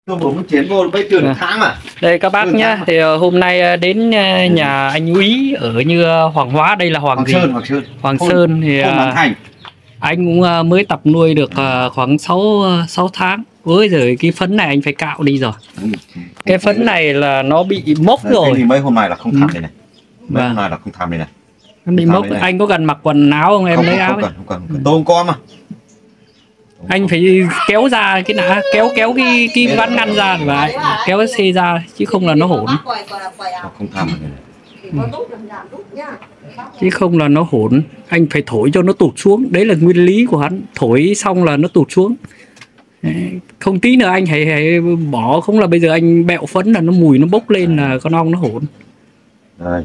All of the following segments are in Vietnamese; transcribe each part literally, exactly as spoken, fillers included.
Tôi muốn chiến vô bây giờ tháng à. Đây các bác nhá, thì hôm nay đến nhà anh Úy ở như Hoàng Hóa, đây là Hoàng, Hoàng gì? Sơn, Hoàng Sơn. Hoàng Sơn thì anh cũng mới tập nuôi được khoảng sáu sáu tháng. Ôi giời, cái phấn này anh phải cạo đi rồi. Ừ. Cái phấn này là nó bị mốc đấy, rồi. Thì mấy hôm nay là không tham đây này. Mấy hôm nay là không tham đây này. Nó bị mốc. Anh có cần mặc quần áo không? Em không, lấy không, áo không cần, không cần, không cần. Tôi không có mà. Anh phải kéo ra cái nã, kéo kéo cái cái ván ngăn ra và kéo cái xe ra chứ không là nó hỗn. Không tham này. Ừ. Chứ không là nó hỗn. Anh phải thổi cho nó tụt xuống, đấy là nguyên lý của hắn. Thổi xong là nó tụt xuống. Không tí nữa anh hãy, hãy bỏ, không là bây giờ anh bẹo phấn là nó mùi nó bốc lên là con ong nó hỗn. Đây.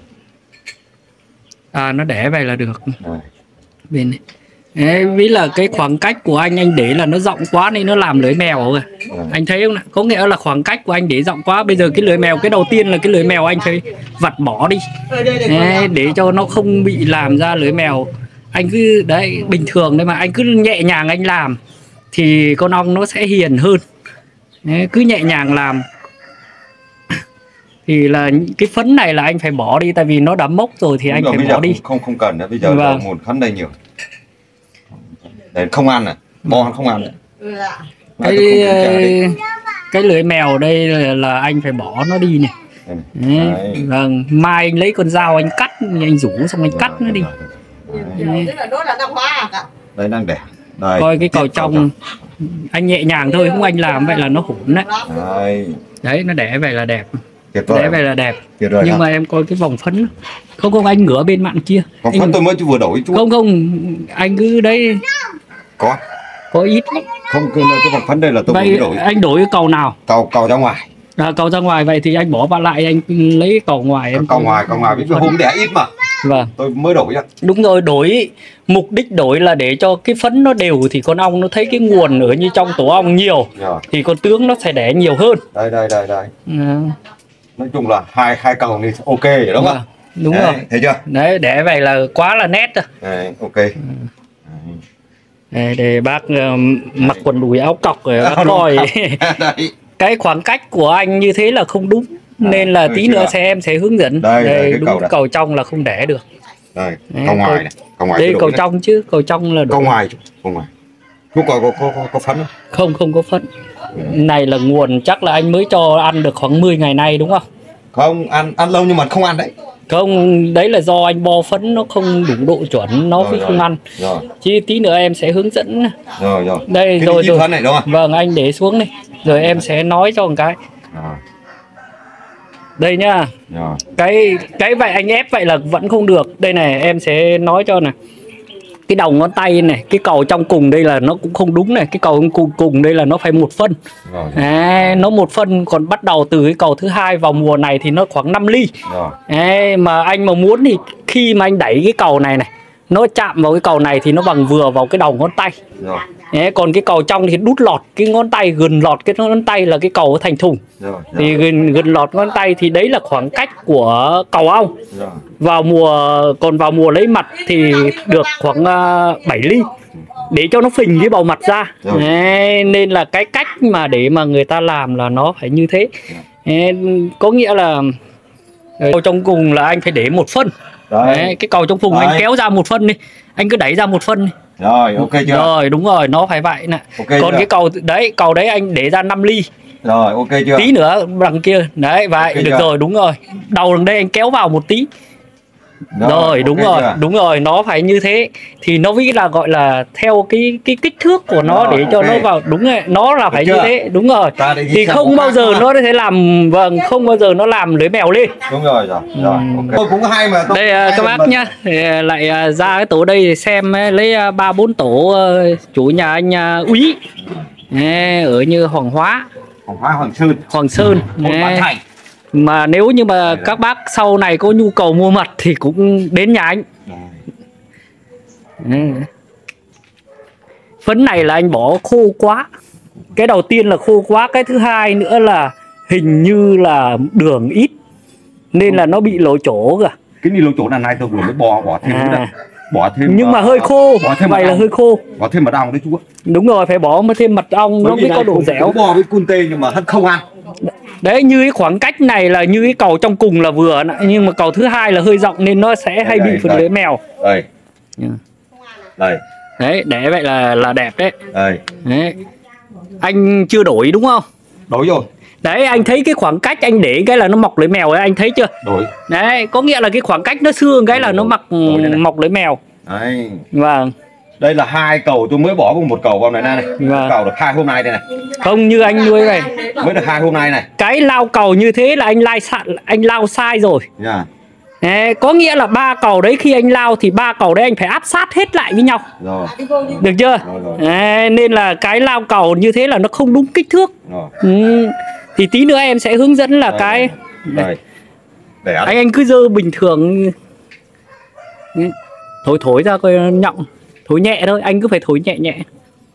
À, nó đẻ vậy là được. Đây. Bên này. Đấy, ví là cái khoảng cách của anh anh để là nó rộng quá nên nó làm lưới mèo rồi. À. Anh thấy không ạ? Có nghĩa là khoảng cách của anh để rộng quá. Bây giờ cái lưới mèo, cái đầu tiên là cái lưới mèo anh phải vặt bỏ đi. Đấy, để cho nó không bị làm ra lưới mèo. Anh cứ đấy bình thường đấy mà anh cứ nhẹ nhàng anh làm thì con ong nó sẽ hiền hơn. Đấy, cứ nhẹ nhàng làm thì là cái phấn này là anh phải bỏ đi, tại vì nó đã mốc rồi thì đúng anh rồi, phải bỏ đi. Không không cần nữa, bây giờ vâng. Nguồn phấn đây nhiều. Để không ăn à, bo không ăn. Cái cái lưỡi mèo đây là, là anh phải bỏ nó đi này. Đấy. Vâng, mai anh lấy con dao anh cắt, anh rủ xong anh cắt rồi, nó đi. Đấy đang đẻ. Đây, coi cái cầu trong anh nhẹ nhàng thôi, không anh làm vậy là nó hỗn đấy. Đấy. Đấy, nó đẻ vậy là đẹp. Đẻ vậy là đẹp. Nhưng hả? Mà em coi cái vòng phấn. Không không, anh ngửa bên mạn kia. Vòng phấn tôi mới vừa đổi chú. Không không, anh cứ đấy. Có. Có ít lắm. Không, cái, cái vòng phấn đây là tôi vậy, mới đổi. Anh đổi cái cầu nào? Cầu cầu ra ngoài. À, cầu ra ngoài, vậy thì anh bỏ vào lại, anh lấy cái cầu ngoài em. Cầu ngoài, cầu ngoài, vì hôm đẻ ít mà. Vâng. Tôi mới đổi ra. Đúng rồi, đổi mục đích đổi là để cho cái phấn nó đều thì con ong nó thấy cái nguồn ở như trong tổ ong nhiều. Rồi. Thì con tướng nó sẽ đẻ nhiều hơn. Đây đây đây đây. À. Nói chung là hai hai cầu thì ok rồi đúng không? À, đúng đấy, rồi. Thấy chưa? Đấy, để vậy là quá là nét rồi. Đấy, ok. Ừ. Đây, để bác uh, mặc quần đùi áo cọc rồi bác coi. Cái khoảng cách của anh như thế là không đúng. À, nên là tí nữa sẽ em sẽ hướng dẫn. Đây, đây, đây đúng cầu, cầu trong là không đẻ được. Đây, đấy, cầu ngoài này, cầu ngoài. Đây cầu này. Trong chứ, cầu trong là đủ. Cầu ngoài, cầu ngoài. Chú có có có, có phấn không? Không, không có phấn. Ừ. Này là nguồn chắc là anh mới cho ăn được khoảng mười ngày nay đúng không? Không, ăn ăn lâu nhưng mà không ăn đấy. Không, đấy là do anh bo phấn nó không đủ độ chuẩn, nó mới không ăn. Rồi. Chứ tí nữa em sẽ hướng dẫn. Rồi rồi. Đây cái rồi rồi. Phấn này đúng không? Vâng, anh để xuống đi. Rồi em sẽ nói cho một cái. Rồi. Đây nhá. Rồi. Cái cái vậy anh ép vậy là vẫn không được. Đây này, em sẽ nói cho này. Cái đầu ngón tay này, cái cầu trong cùng đây là nó cũng không đúng này, cái cầu cùng cùng đây là nó phải một phân. Rồi, rồi. À, nó một phân, còn bắt đầu từ cái cầu thứ hai vào mùa này thì nó khoảng năm ly. Rồi. À, mà anh mà muốn thì khi mà anh đẩy cái cầu này này, nó chạm vào cái cầu này thì nó bằng vừa vào cái đầu ngón tay. Rồi. À, còn cái cầu trong thì đút lọt cái ngón tay, gần lọt cái ngón tay là cái cầu thành thùng. Rồi, rồi. Thì gần gần lọt ngón tay thì đấy là khoảng cách của cầu ong. Rồi. Vào mùa còn vào mùa lấy mật thì được khoảng uh, bảy ly để cho nó phình cái bầu mặt ra. À, nên là cái cách mà để mà người ta làm là nó phải như thế. À, có nghĩa là cầu trong cùng là anh phải để một phân. Đấy, cái cầu trong cùng đấy. Anh kéo ra một phân đi, anh cứ đẩy ra một phân đi. Rồi, ok chưa? Rồi, đúng rồi, nó phải vậy nè. Okay còn chưa? Cái cầu đấy, cầu đấy anh để ra năm ly. Rồi, ok chưa? Tí nữa đằng kia. Đấy, vậy okay được chưa? Rồi, đúng rồi. Đầu đằng đây anh kéo vào một tí. Rồi, rồi đúng okay rồi, chưa? Đúng rồi, nó phải như thế thì nó mới là gọi là theo cái cái kích thước của nó rồi, để cho okay. Nó vào đúng rồi, nó là phải như thế, đúng rồi. Thì không bao giờ nó sẽ làm vâng, không bao giờ nó làm lưới mèo lên. Đúng rồi rồi. Rồi. Okay. Tôi cũng hay mà. Tôi đây hay các bác mình... nhá, thì lại ra cái tổ đây để xem lấy ba bốn tổ chủ nhà anh Úy. Ở như Hoàng Hóa. Hoàng Hóa Hoàng Sơn. Hoàng Sơn. Mà nếu như mà các bác sau này có nhu cầu mua mật thì cũng đến nhà anh. Ừ. Phấn này là anh bỏ khô quá. Cái đầu tiên là khô quá, cái thứ hai nữa là hình như là đường ít nên là nó bị lỗ chỗ kìa. Cái đi lỗ chỗ là này tôi vừa mới bò bỏ thêm à, bỏ thêm nhưng mà hơi khô, bỏ thêm vậy là hơi khô. Bỏ thêm mật ong đấy chú ạ. Đúng rồi, phải bỏ thêm mật ong nó mới có độ dẻo. Bò với cun tê nhưng mà hắn không ăn. Đấy, như cái khoảng cách này là như cái cầu trong cùng là vừa, nhưng mà cầu thứ hai là hơi rộng nên nó sẽ đây, hay đây, bị phần lưới mèo. Đây. Đây. Đấy, để vậy là là đẹp đấy. Đây. Đấy. Anh chưa đổi đúng không? Đổi rồi. Đấy, anh thấy cái khoảng cách anh để cái là nó mọc lưới mèo ấy, anh thấy chưa? Đổi. Đấy, có nghĩa là cái khoảng cách nó xương cái là nó mặc mọc lưới mèo. Đấy. Vâng. Đây là hai cầu tôi mới bỏ một cầu vào này này. Vâng. Cầu được hai hôm nay đây này. Không, như anh nuôi này. Mới được hai hôm nay này. Cái lao cầu như thế là anh lai sạn, anh lao sai rồi. Yeah. Đấy, có nghĩa là ba cầu đấy khi anh lao thì ba cầu đấy anh phải áp sát hết lại với nhau. Rồi. Được chưa? Rồi, rồi. Đấy, nên là cái lao cầu như thế là nó không đúng kích thước. Rồi. Ừ. Thì tí nữa em sẽ hướng dẫn là đây, cái đây. Để anh anh cứ dơ bình thường, thổi thổi ra coi nhọng, thổi nhẹ thôi, anh cứ phải thổi nhẹ nhẹ.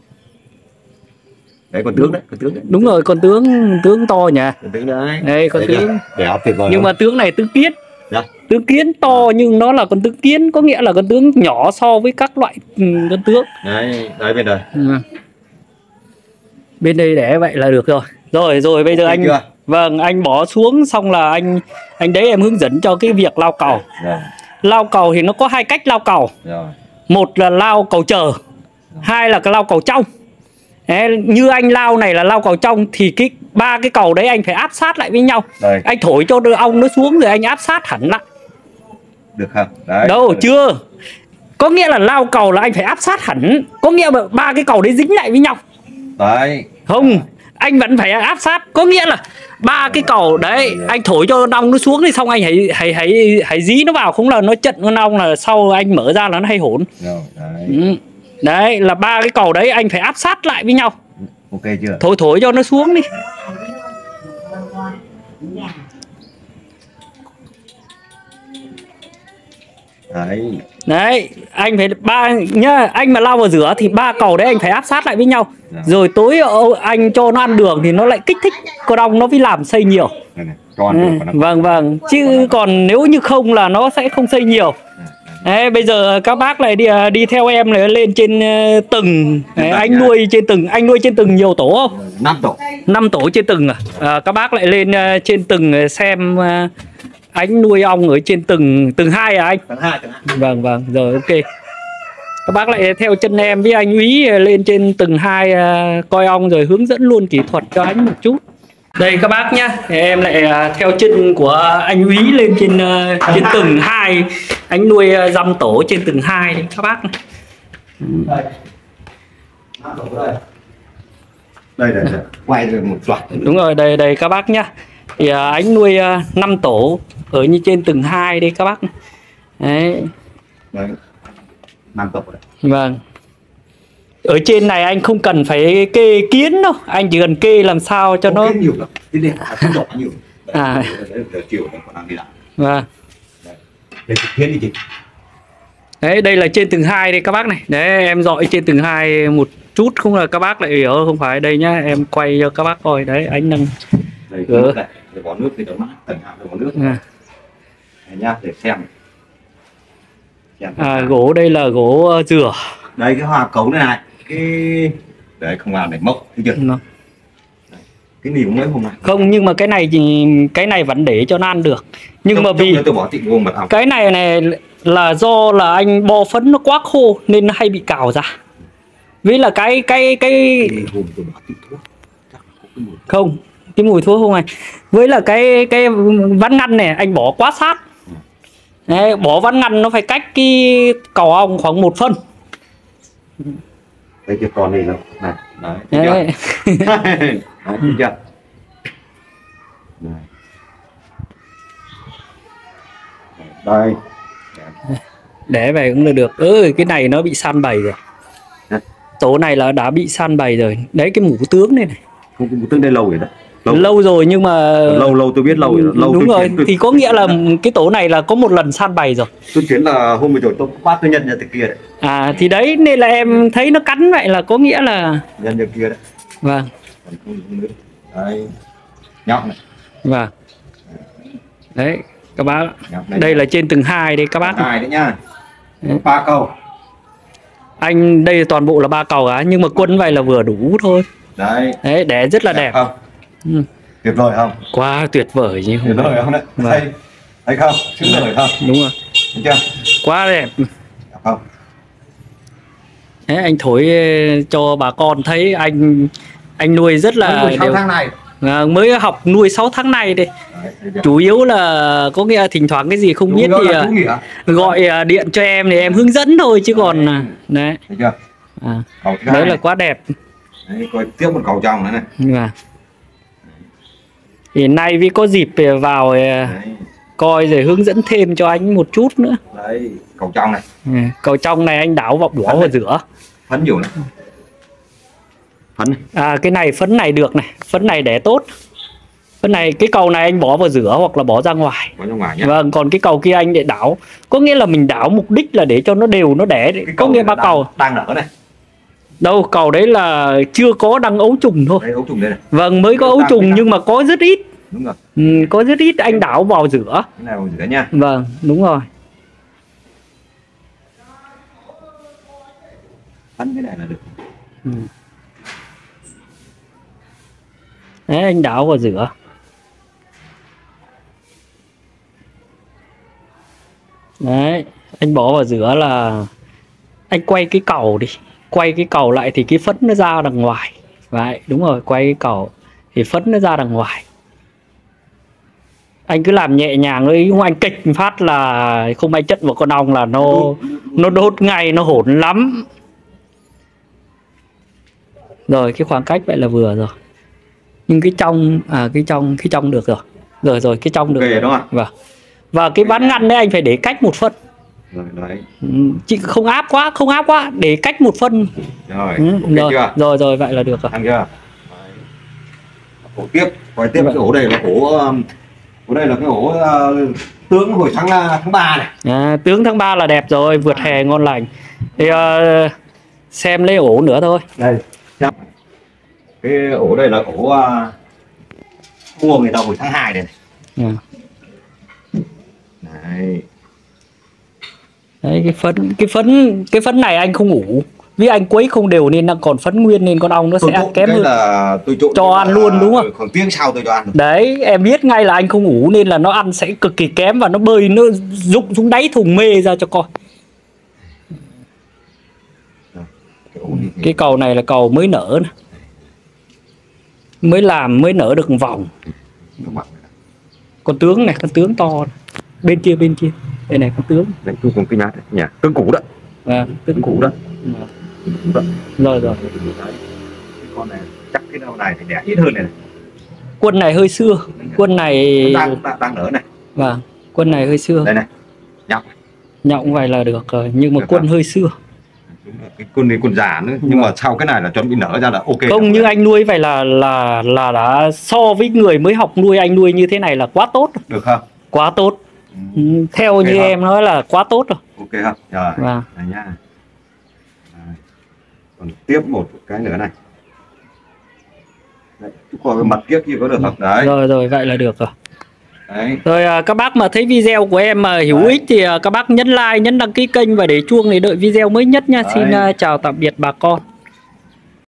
Đấy con tướng đấy, con tướng đấy. Đúng rồi, con tướng tướng to nhỉ. Con tướng đấy. Đây con đấy tướng. Để áp tuyệt vời. Nhưng mà tướng này tướng kiến. Dạ. Tướng kiến to nhưng nó là con tướng kiến, có nghĩa là con tướng nhỏ so với các loại con tướng. Đấy, đấy bên đây. Ừ. Bên đây để vậy là được rồi. Rồi rồi bây giờ anh chưa? Vâng, anh bỏ xuống xong là anh anh đấy em hướng dẫn cho cái việc lao cầu. Rồi. Lao cầu thì nó có hai cách lao cầu. Rồi. Một là lao cầu chờ, rồi. Hai là cái lao cầu trong. Đấy, như anh lao này là lao cầu trong thì cái ba cái cầu đấy anh phải áp sát lại với nhau. Đây. Anh thổi cho ong nó xuống rồi anh áp sát hẳn lại. Được không? Đấy. Đâu chưa. Có nghĩa là lao cầu là anh phải áp sát hẳn, có nghĩa là ba cái cầu đấy dính lại với nhau. Đấy. Không, anh vẫn phải áp sát, có nghĩa là ba cái cầu đấy anh thổi cho ong nó xuống thì xong anh hãy hãy hãy hãy dí nó vào, không là nó chận con ong là sau anh mở ra là nó hay hỗn. Rồi, đấy. Ừ. Đấy là ba cái cầu đấy anh phải áp sát lại với nhau. Ok chưa? Thổi thổi cho nó xuống đi. Đấy. Đấy, anh phải ba nhá, anh mà lao vào rửa thì ba cầu đấy anh phải áp sát lại với nhau. Dạ. Rồi tối anh cho nó ăn đường thì nó lại kích thích con ong nó mới làm xây nhiều. Này này, cho ăn đường, ừ, vâng vâng, chứ còn nếu như không là nó sẽ không xây nhiều. Đấy, bây giờ các bác lại đi đi theo em này lên trên từng. Đấy, anh nuôi trên từng, anh nuôi trên từng nhiều tổ không? năm tổ. năm tổ trên từng à? À, các bác lại lên trên từng xem anh nuôi ong ở trên từng từng hai à anh? Từng hai, từng hai. Vâng vâng, rồi ok. Các bác lại theo chân em với anh Úy lên trên từng hai coi ong rồi hướng dẫn luôn kỹ thuật cho anh một chút. Đây các bác nhá, em lại theo chân của anh Úy lên trên trên từng hai, anh nuôi dăm tổ trên từng hai đấy các bác. Đây. Đây đây, đây. Quay rồi một loạt. Đúng rồi, đây đây các bác nhá. Thì anh nuôi năm tổ ở như trên từng hai đây các bác. Đấy. Đấy. năm tổ đấy. Vâng. Ở trên này anh không cần phải kê kiến đâu, anh chỉ cần kê làm sao cho không nó nhiều lắm. Cái này là đỏ nhiều. Đấy, à. Đấy, đấy, chiều còn đang đi lại. Vâng. Đây kiến đi chị. Đấy, đây là trên từng hai đây các bác này. Đấy, em dọi trên từng hai một chút không là các bác lại hiểu không phải đây nhá, em quay cho các bác coi đấy, anh nâng. Đây, nước này, để bỏ nước thì nó mát, tầng hạng để bỏ nước. À. Đây nhá, để xem. xem à, gỗ đây là gỗ dừa. Đây cái hoa cấu này này, cái đấy không làm để mốc, thấy chưa? Nó. Cái niềm mới hôm nay. Không, nhưng mà cái này thì cái này vẫn để cho nó ăn được. Nhưng trong, mà vì tôi bỏ thịt vuông mật ong. Cái này này là do là anh bo phấn nó quá khô nên nó hay bị cào ra. Với là cái cái cái không, cái mùi thuốc không này. Với là cái cái ván ngăn này anh bỏ quá sát. Đấy, bỏ ván ngăn nó phải cách cái cầu ong khoảng một phân. Đây chưa còn này đâu. Này, đấy. Đấy. Đấy, thấy chưa? Đây. Đây. Để về cũng là được. Ừ, cái này nó bị san bầy rồi. Hả? Tổ này là đã bị san bầy rồi. Đấy cái mũ tướng này này. Không, mũ tướng đây lâu rồi đó. Lâu, lâu rồi nhưng mà lâu lâu tôi biết lâu rồi. Lâu đúng rồi, tôi... thì có nghĩa là cái tổ này là có một lần san bầy rồi. Tôi chuyển là hôm vừa rồi tôi phát tôi nhận ra từ kia đấy. À thì đấy nên là em thấy nó cắn vậy là có nghĩa là nhân được kia đấy. Vâng. Đấy. Nhóc này. Vâng. Đấy các bác. Đây là trên từng hai đây các bác. Hai đấy nhá. ba cầu. Anh đây toàn bộ là ba cầu á, nhưng mà quân vậy là vừa đủ thôi. Đấy. Đấy, đẻ rất là đẹp. Đẹp không? Ừ. Tuyệt vời không? Quá tuyệt vời chứ Tuyệt không vời không đấy? Vâng. Thấy, thấy không? Xứng lời không? Đúng rồi. Thấy chưa? Quá đẹp. Đẹp không? Đấy, anh thổi cho bà con thấy anh anh nuôi rất là Mới đều. tháng này. À, mới học nuôi sáu tháng này đây. Đấy, Chủ yếu là có nghĩa là thỉnh thoảng cái gì không biết thì à, gọi à, điện cho em thì em hướng dẫn thôi chứ còn à, đấy. Thấy chưa? À, Cầu thứ đấy hai là này. quá đẹp. Đấy, coi tiếp một cầu trong nữa này. À. Thì nay vì có dịp vào à, Đấy. coi rồi hướng dẫn thêm cho anh một chút nữa. Đấy, cầu trong này. À, cầu trong này anh đảo vào bỏ vào giữa. Phấn nhiều này. Phấn này. À, cái này phấn này được này, phấn này để tốt. Phấn này cái cầu này anh bỏ vào giữa hoặc là bỏ ra ngoài. Bỏ ra ngoài nhé. Vâng, còn cái cầu kia anh để đảo. Có nghĩa là mình đảo mục đích là để cho nó đều nó đẻ. Có nghĩa ba cầu. Đang nở này. Đâu, cầu đấy là chưa có đăng ấu trùng thôi. Đây ấu trùng đây này. Vâng, mới có ấu trùng nhưng mà có rất ít. Đúng rồi. Ừ, có rất ít anh đảo vào giữa. Cái này vào giữa nha. Vâng, đúng rồi. Phấn cái này là được. Ừ. Đấy, anh đảo vào giữa. Đấy, anh bỏ vào giữa là anh quay cái cầu đi. Quay cái cầu lại thì cái phấn nó ra đằng ngoài. Đấy, đúng rồi, quay cái cầu thì phấn nó ra đằng ngoài. Anh cứ làm nhẹ nhàng thôi, không anh kịch phát là không ai chất vào con ong là nó nó đốt ngay, nó hỗn lắm. Rồi cái khoảng cách vậy là vừa rồi. Nhưng cái trong à cái trong cái trong được rồi. Rồi rồi cái trong được. Okay, đúng không? Vâng. Và cái ván ngăn đấy anh phải để cách một phân. Rồi đấy. Chị không áp quá, không áp quá, để cách một phân. Rồi, Ừ, okay rồi, chưa? rồi rồi vậy là được rồi. Ăn chưa? Ổ tiếp, quay tiếp cái ổ đây là ổ ổ đây là cái ổ uh, tướng hồi tháng tháng ba này. À, tướng tháng ba là đẹp rồi, vượt hè ngon lành. Thì uh, xem lấy ổ nữa thôi. Đây. Cái ổ đây là ổ uh, mua người ta hồi tháng hai này. À. Đấy. Đấy, cái phấn cái phấn cái phấn này anh không ủ, vì anh quấy không đều nên đang còn phấn nguyên nên con ong nó Tôi sẽ kém hơn. Là tôi trộn cho ăn luôn đúng không? Khoảng tiếng sau tôi cho ăn. Đấy, em biết ngay là anh không ủ nên là nó ăn sẽ cực kỳ kém và nó bơi nó rụng xuống đáy thùng mê ra cho coi. Cái, cái cầu này là cầu mới nở này. Mới làm mới nở được một vòng. Con tướng này, con tướng to này. Bên kia bên kia. Đây này con tướng. Đấy, tôi còn cái nhát này, nhà tướng cũ đó. À, tướng cũ đó. đó. Rồi rồi. Cái con này chắc cái đầu này thì đẻ ít hơn này. Quân này hơi xưa. Quân này đang đang, đang nở này. Vâng, quân này hơi xưa. Đây này. Nhọc. Nhọc vậy là được rồi, nhưng mà được quân không? hơi xưa. Cái con này con già nữa, nhưng mà sau cái này là chuẩn bị nở ra là ok. Không, như anh nuôi vậy là là là đã so với người mới học nuôi anh nuôi như thế này là quá tốt. Được không? Quá tốt. Ừ. Theo okay như không? Em nói là quá tốt rồi. Ok không? Rồi. Vâng. Này nha. Rồi. Còn tiếp một cái nữa này. Đấy, chú coi cái mặt kiếc kia có được không? Đấy. Rồi rồi, vậy là được rồi. Đấy. Rồi à, các bác mà thấy video của em mà hữu ích thì à, các bác nhấn like, nhấn đăng ký kênh và để chuông để đợi video mới nhất nha. Đấy. Xin uh, chào tạm biệt bà con.